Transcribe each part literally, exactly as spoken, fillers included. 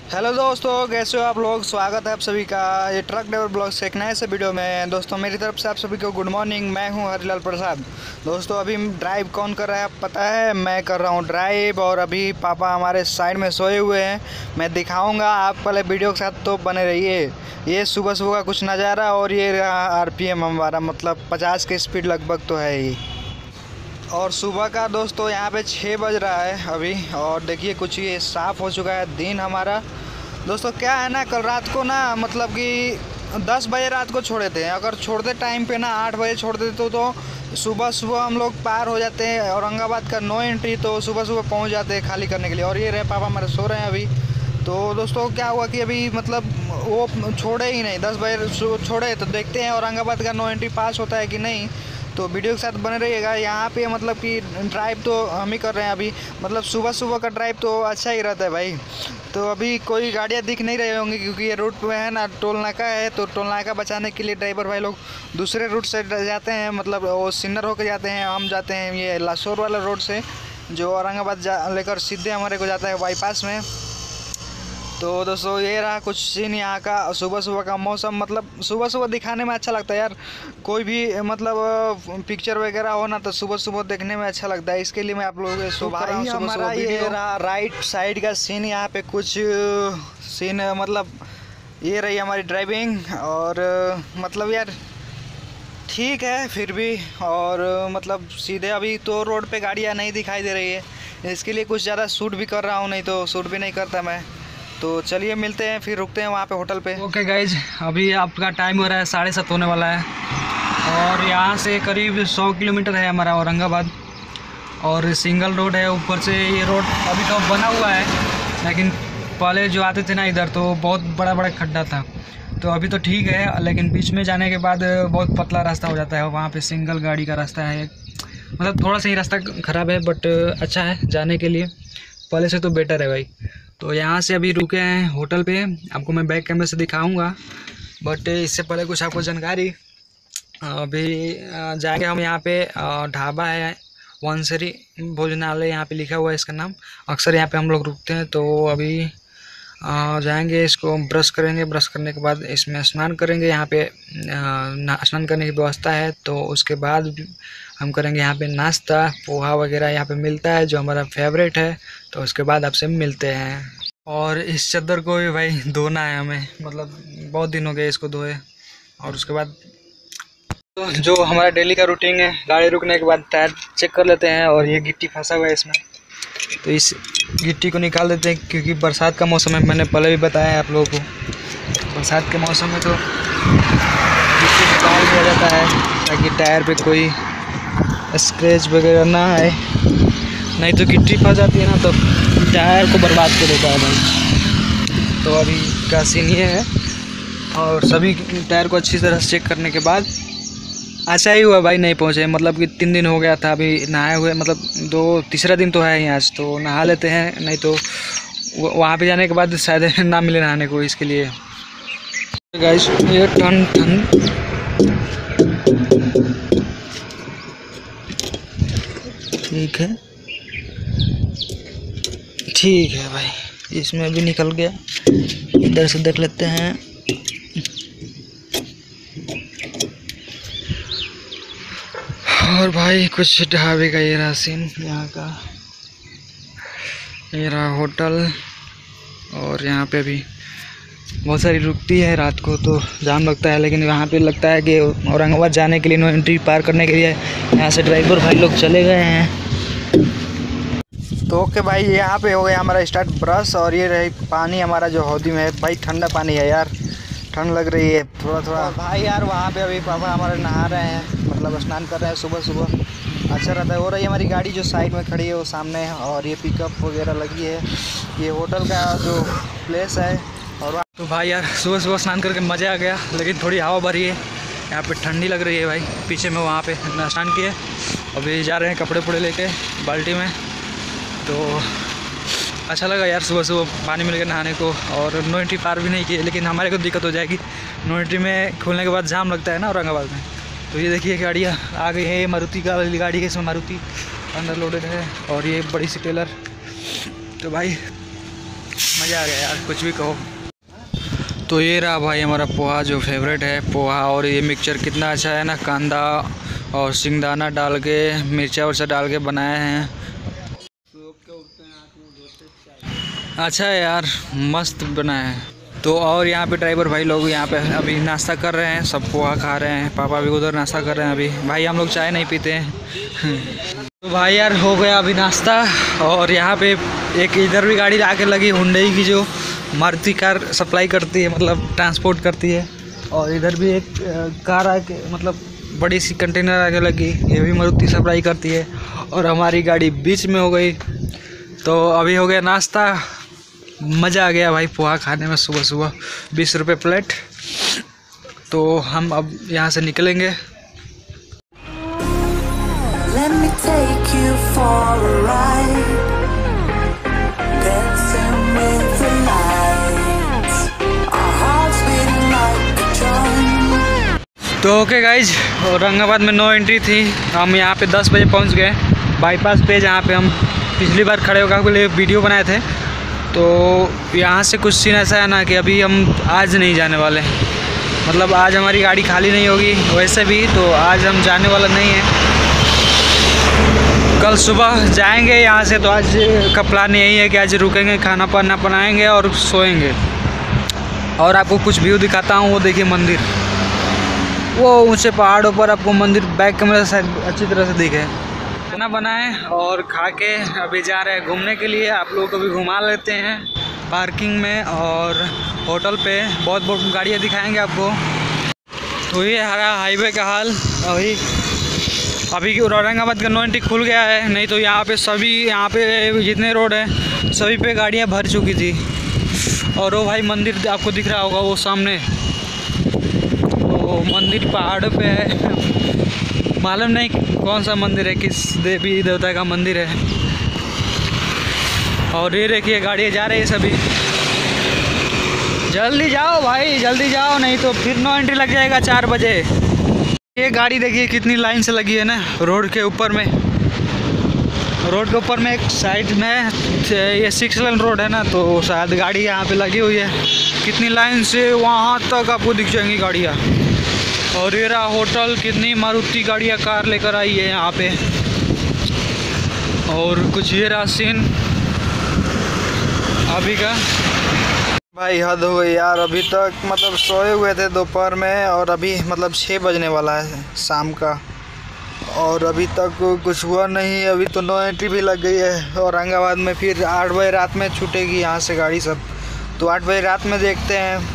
Hello दोस्तों, कैसे हो आप लोग। स्वागत है आप सभी का ये ट्रक ड्राइवर ब्लॉग से एक नए से वीडियो में। दोस्तों मेरी तरफ से आप सभी को गुड मॉर्निंग। मैं हूं हरिलाल प्रसाद। दोस्तों अभी ड्राइव कौन कर रहा है आप पता है, मैं कर रहा हूं ड्राइव। और अभी पापा हमारे साइड में सोए हुए हैं, मैं दिखाऊंगा आप पहले वीडियो के साथ, तो बने रहिए। ये सुबह सुबह का कुछ नज़ारा और ये आर पी एम हमारा मतलब पचास की स्पीड लगभग तो है ही। और सुबह का दोस्तों यहाँ पे छः बज रहा है अभी, और देखिए कुछ ये साफ़ हो चुका है दिन हमारा। दोस्तों क्या है ना, कल रात को ना मतलब कि दस बजे रात को छोड़े थे। अगर छोड़ते टाइम पे ना आठ बजे छोड़ देते तो, तो सुबह सुबह हम लोग पार हो जाते हैं औरंगाबाद का नो एंट्री, तो सुबह सुबह पहुँच जाते हैं खाली करने के लिए। और ये रहे पापा हमारे सो रहे हैं अभी। तो दोस्तों क्या हुआ कि अभी मतलब वो छोड़े ही नहीं, दस बजे छोड़े, तो देखते हैं औरंगाबाद का नो एंट्री पास होता है कि नहीं। तो वीडियो के साथ बने रहिएगा। यहाँ पे मतलब कि ड्राइव तो हम ही कर रहे हैं अभी, मतलब सुबह सुबह का ड्राइव तो अच्छा ही रहता है भाई। तो अभी कोई गाड़ियाँ दिख नहीं रही होंगी क्योंकि ये रूट पे है ना टोल नाका है, तो टोल नाका बचाने के लिए ड्राइवर भाई लोग दूसरे रूट से जाते हैं, मतलब वो सिन्नर होकर जाते हैं। हम जाते हैं ये लासौर वाला रोड से, जो औरंगाबाद जा लेकर सीधे हमारे को जाता है बाईपास में। तो दोस्तों ये रहा कुछ सीन यहाँ का सुबह सुबह का मौसम। मतलब सुबह सुबह दिखाने में अच्छा लगता है यार, कोई भी मतलब पिक्चर वगैरह हो ना तो सुबह सुबह देखने में अच्छा लगता है। इसके लिए मैं आप लोगों को सुबह रहा हूँ सुबह सुबह। ये रहा राइट साइड का सीन, यहाँ पे कुछ सीन मतलब ये रही हमारी ड्राइविंग। और मतलब यार ठीक है फिर भी, और मतलब सीधे अभी तो रोड पे गाड़ियाँ नहीं दिखाई दे रही है, इसके लिए कुछ ज़्यादा शूट भी कर रहा हूँ, नहीं तो शूट भी नहीं करता मैं। तो चलिए मिलते हैं फिर, रुकते हैं वहाँ पे होटल पे। ओके गाइज, अभी आपका टाइम हो रहा है साढ़े सात होने वाला है, और यहाँ से करीब सौ किलोमीटर है हमारा औरंगाबाद। और सिंगल रोड है ऊपर से। ये रोड अभी तो बना हुआ है, लेकिन पहले जो आते थे ना इधर तो बहुत बड़ा बड़ा खड्डा था। तो अभी तो ठीक है, लेकिन बीच में जाने के बाद बहुत पतला रास्ता हो जाता है। वहाँ पे सिंगल गाड़ी का रास्ता है, मतलब थोड़ा सा ही रास्ता ख़राब है बट अच्छा है जाने के लिए, पहले से तो बेटर है भाई। तो यहाँ से अभी रुके हैं होटल पे, आपको मैं बैक कैमरे से दिखाऊंगा, बट इससे पहले कुछ आपको जानकारी। अभी जाएंगे हम यहाँ पे, ढाबा है वंशरी भोजनालय, यहाँ पे लिखा हुआ है इसका नाम। अक्सर यहाँ पे हम लोग रुकते हैं। तो अभी जाएंगे, इसको ब्रश करेंगे, ब्रश करने के बाद इसमें स्नान करेंगे। यहाँ पे स्नान करने की व्यवस्था है। तो उसके बाद हम करेंगे यहाँ पे नाश्ता, पोहा वगैरह यहाँ पे मिलता है जो हमारा फेवरेट है। तो उसके बाद आपसे मिलते हैं। और इस चादर को भी भाई धोना है हमें, मतलब बहुत दिन हो गए इसको धोए। और उसके बाद तो जो हमारा डेली का रूटीन है, गाड़ी रुकने के बाद टायर चेक कर लेते हैं। और ये गिट्टी फंसा हुआ है इसमें, तो इस गिट्टी को निकाल देते हैं क्योंकि बरसात का मौसम है। मैंने पहले भी बताया है आप लोगों को, बरसात के मौसम में तो गिट्टी निकाल दिया जाता है ताकि टायर पे कोई स्क्रैच वगैरह ना आए, नहीं तो गिट्टी फंस जाती है ना तो टायर को बर्बाद कर देता है भाई। तो अभी का सीन ये है। और सभी टायर को अच्छी तरह से चेक करने के बाद अच्छा ही हुआ भाई नहीं पहुँचे, मतलब कि तीन दिन हो गया था अभी नहाए हुए, मतलब दो तीसरा दिन तो है ही आज, तो नहा लेते हैं, नहीं तो वहाँ पे जाने के बाद शायद ना मिले नहाने को। इसके लिए गाइस ये ठंड ठंड ठीक है, ठीक है भाई, इसमें भी निकल गया। इधर से देख लेते हैं। और भाई कुछ ढाबे का ये रहा सीन यहाँ का, ये रहा होटल। और यहाँ पे भी बहुत सारी रुकती है रात को तो जाम लगता है, लेकिन यहाँ पे लगता है कि औरंगाबाद जाने के लिए नो एंट्री पार करने के लिए यहाँ से ड्राइवर भाई लोग चले गए हैं। तो ओके भाई, यहाँ पे हो गया हमारा स्टार्ट ब्रश। और ये रही पानी हमारा जो हौदी में है भाई, ठंडा पानी है यार, ठंड लग रही है थोड़ा थोड़ा भाई यार। वहाँ पे अभी पापा हमारे नहा रहे हैं, मतलब स्नान कर रहे हैं सुबह सुबह, अच्छा रहता है। हो रही है हमारी गाड़ी जो साइड में खड़ी है वो सामने है, और ये पिकअप वगैरह लगी है। ये होटल का जो प्लेस है। और तो भाई यार सुबह सुबह स्नान करके मज़ा आ गया, लेकिन थोड़ी हवा भरी है, यहाँ पे ठंडी लग रही है भाई। पीछे में वहाँ पे स्नान किए, अभी जा रहे हैं कपड़े वपड़े लेके बाल्टी में। तो अच्छा लगा यार सुबह सुबह पानी मिल गया नहाने को। और नो एंट्री पार भी नहीं किए, लेकिन हमारे को दिक्कत हो जाएगी, नो एंट्री में खुलने के बाद जाम लगता है ना औरंगाबाद में। तो ये देखिए गाड़ियाँ आ गई है, ये मारुति का वाली गाड़ी है, इसमें मारुति अंदर लोडेड है, और ये बड़ी सी टेलर। तो भाई मज़ा आ गया यार, कुछ भी कहो। तो ये रहा भाई हमारा पोहा जो फेवरेट है पोहा, और ये मिक्सचर कितना अच्छा है ना, कांदा और सिंगदाना डाल के मिर्चा उर्चा डाल के बनाए हैं। अच्छा है यार, मस्त बना है। तो और यहाँ पे ड्राइवर भाई लोग यहाँ पे अभी नाश्ता कर रहे हैं, सब पोहा खा रहे हैं, पापा भी उधर नाश्ता कर रहे हैं। अभी भाई हम लोग चाय नहीं पीते हैं। तो भाई यार हो गया अभी नाश्ता, और यहाँ पे एक इधर भी गाड़ी आके लगी हुंडई की, जो मारुति कार सप्लाई करती है, मतलब ट्रांसपोर्ट करती है। और इधर भी एक कार आके, मतलब बड़ी सी कंटेनर आके लगी, ये भी मारुति सप्लाई करती है। और हमारी गाड़ी बीच में हो गई। तो अभी हो गया नाश्ता, मज़ा आ गया भाई पोहा खाने में सुबह सुबह, बीस रुपये प्लेट। तो हम अब यहाँ से निकलेंगे। Let me take you for a ride, dancing with the lights, our hearts beating like a drum। तो ओके गाइज, औरंगाबाद में नो एंट्री थी, हम यहाँ पे दस बजे पहुँच गए बाईपास पे, जहाँ पे हम पिछली बार खड़े होकर के लिए वीडियो बनाए थे। तो यहाँ से कुछ सीन ऐसा है ना कि अभी हम आज नहीं जाने वाले, मतलब आज हमारी गाड़ी खाली नहीं होगी वैसे भी, तो आज हम जाने वाला नहीं है, कल सुबह जाएंगे यहाँ से। तो आज का प्लान यही है कि आज रुकेंगे, खाना पाना बनाएंगे और सोएंगे। और आपको कुछ व्यू दिखाता हूँ, वो देखिए मंदिर, वो ऊंचे पहाड़ों पर आपको मंदिर बैक कैमरा से अच्छी तरह से दिखे। खाना बनाए और खा के अभी जा रहे हैं घूमने के लिए, आप लोगों को भी घुमा लेते हैं पार्किंग में और होटल पे, बहुत बहुत गाड़ियाँ दिखाएंगे आपको। तो ये हरा हाईवे का हाल, अभी अभी औरंगाबाद का नो एंट्री खुल गया है, नहीं तो यहाँ पे सभी, यहाँ पे जितने रोड है सभी पे गाड़ियाँ भर चुकी थी। और वो भाई मंदिर आपको दिख रहा होगा वो सामने, वो मंदिर पहाड़ पे है, मालूम नहीं कौन सा मंदिर है, किस देवी देवता का मंदिर है। और ये देखिए गाड़ियाँ जा रही है सभी, जल्दी जाओ भाई जल्दी जाओ, नहीं तो फिर नो एंट्री लग जाएगा चार बजे। ये गाड़ी देखिए कितनी लाइन से लगी है ना, रोड के ऊपर में, रोड के ऊपर में एक साइड में ये सिक्स लेन रोड है ना, तो शायद गाड़ी यहाँ पे लगी हुई है, कितनी लाइन से वहाँ तक आपको दिख जाएंगी गाड़ियाँ। और ये रहा होटल, कितनी मारुति गाड़ियाँ कार लेकर आई है यहाँ पे। और कुछ ये रहा सीन अभी का। भाई हद हो गई यार, अभी तक मतलब सोए हुए थे दोपहर में, और अभी मतलब छः बजने वाला है शाम का, और अभी तक कुछ हुआ नहीं। अभी तो नो एंट्री भी लग गई है औरंगाबाद में, फिर आठ बजे रात में छूटेगी यहाँ से गाड़ी सब, तो आठ बजे रात में देखते हैं।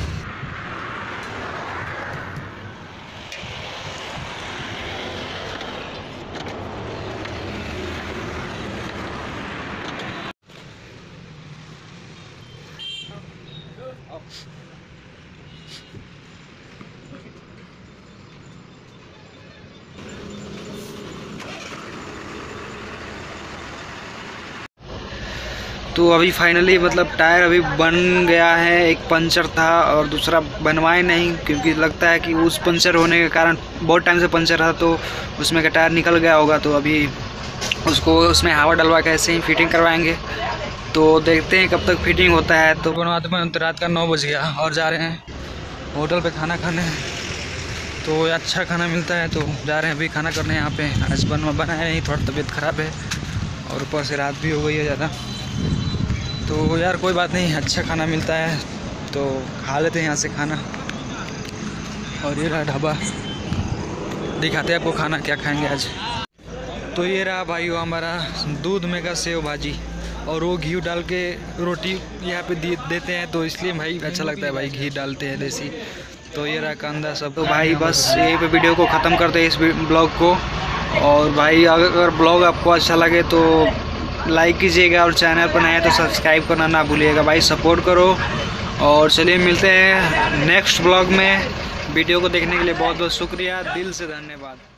तो अभी फाइनली मतलब टायर अभी बन गया है, एक पंचर था और दूसरा बनवाए नहीं, क्योंकि लगता है कि उस पंचर होने के कारण बहुत टाइम से पंचर था, तो उसमें का टायर निकल गया होगा। तो अभी उसको उसमें हवा डलवा के ऐसे ही फिटिंग करवाएंगे, तो देखते हैं कब तक फिटिंग होता है। तो बनवाते बनवाते रात का नौ बज गया और जा रहे हैं होटल पे खाना खाने, तो अच्छा खाना मिलता है, तो जा रहे हैं अभी खाना करने यहाँ पे। आज बनवा बनाया नहीं, थोड़ा तबीयत ख़राब है और ऊपर से रात भी हो गई है ज़्यादा, तो यार कोई बात नहीं, अच्छा खाना मिलता है तो खा लेते हैं यहाँ से खाना। और ये रहा ढाबा, दिखाते हैं आपको खाना क्या खाएंगे आज। तो ये रहा भाई वो हमारा दूध में का सेव भाजी, और वो घी डाल के रोटी यहाँ पे दे, देते हैं, तो इसलिए भाई अच्छा लगता है भाई, घी डालते हैं देसी। तो ये रहा कांदा सब। तो भाई बस यहीं पे वीडियो को ख़त्म करते हैं, इस ब्लॉग को। और भाई अगर ब्लॉग आपको अच्छा लगे तो लाइक कीजिएगा, और चैनल पर नया है तो सब्सक्राइब करना ना भूलिएगा भाई, सपोर्ट करो। और चलिए मिलते हैं नेक्स्ट ब्लॉग में। वीडियो को देखने के लिए बहुत बहुत शुक्रिया, दिल से धन्यवाद।